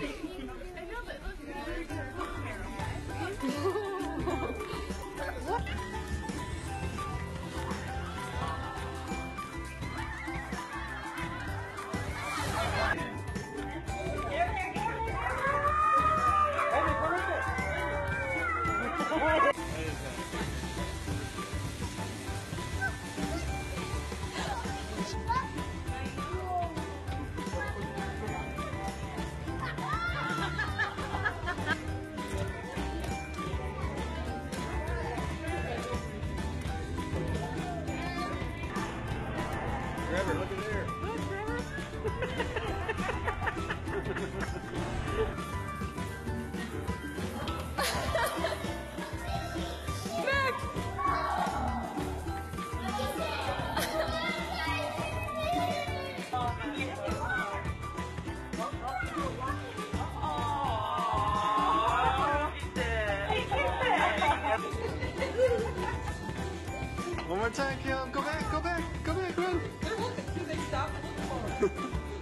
Trevor, look at there. Look, Trevor. One more time, Keon. Go back, go back, go back, run. They're looking. Do they stop and look for it?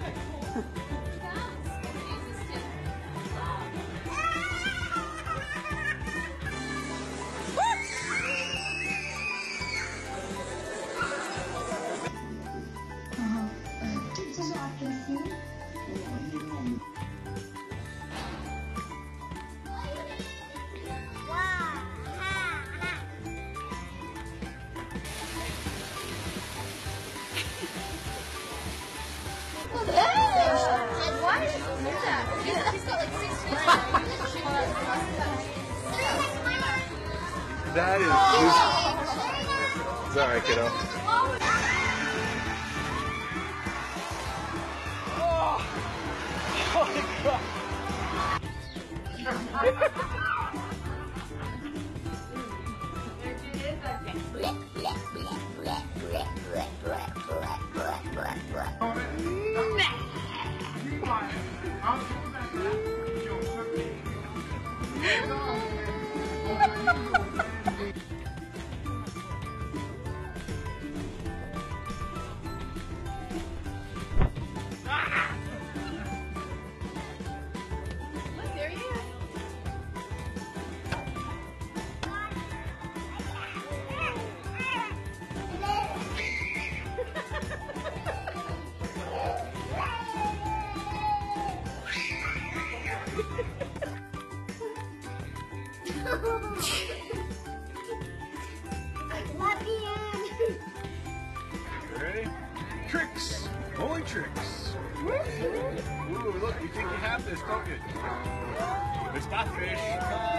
Why did you do that? He's got like 6 feet. That is it's alright, kiddo. Oh my god. Look, there he is. Ready? Tricks! Only tricks! Ooh, look, you think you have this, don't you? It's not fish.